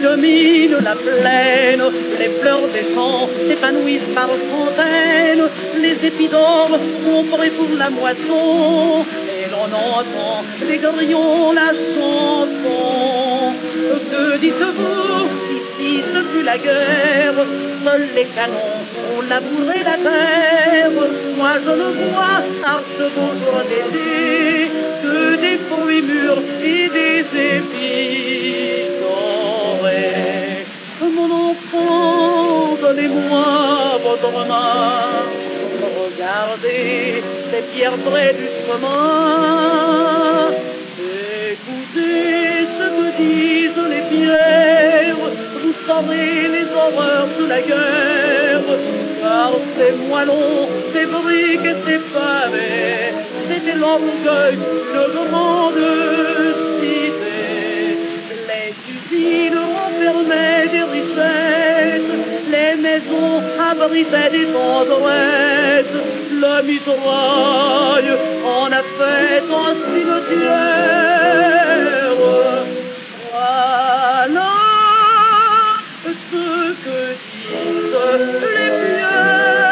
domine la plaine, les fleurs des champs s'épanouissent par centaines, les épis d'or sont prêts pour la moisson, et l'on entend les grillons la chanson. Que dites-vous, ici ce fut la guerre, seuls les canons ont labouré la terre. Moi je le vois, arche-bourg d'été, que des fruits mûrs et des épis dorés. Mon enfant, donnez-moi votre main, regardez ces pierres près du chemin, écoutez ce que disent les pierres, vous saurez les horreurs de la guerre, car ces moellons, ces briques et ces pavés, c'était l'orgueil d'une grande cité. Les usines renfermaient des richesses, les maisons abritaient des tendresses, le mitraille en a fait un cimetière. Voilà ce que disent les pierres.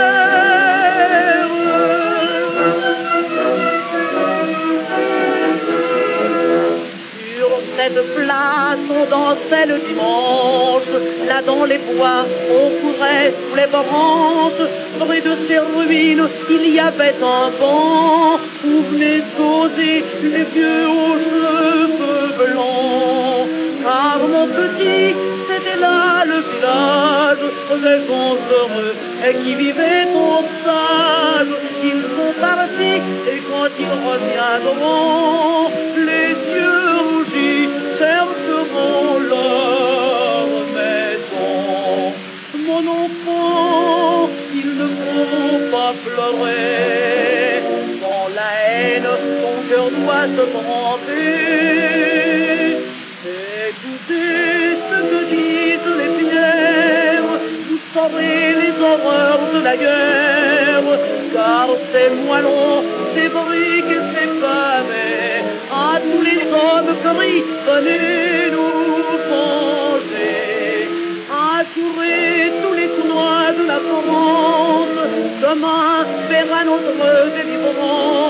Sur cette place, dans celle dimanche, là dans les bois, on courait sous les branches. Près de ces ruines, il y avait un banc où venaient poser les vieux aux cheveux blancs. Car mon petit, c'était là le village des gens heureux et qui vivaient en sage. Ils sont partis et quand ils reviendront, les yeux rougis chercheront leur maison. Mon enfant, il ne faut pas pleurer. Dans la haine, ton cœur doit se tremper. Écoutez ce que disent les pierres, vous saurez les horreurs de la guerre, car ces moellons, ces briques et ces pavés, à tous les hommes crient, venez nous venger. Assurez tous les coins de la France, demain vers notre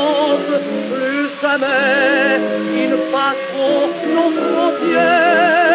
délivrance, plus jamais ils ne passeront nos frontières.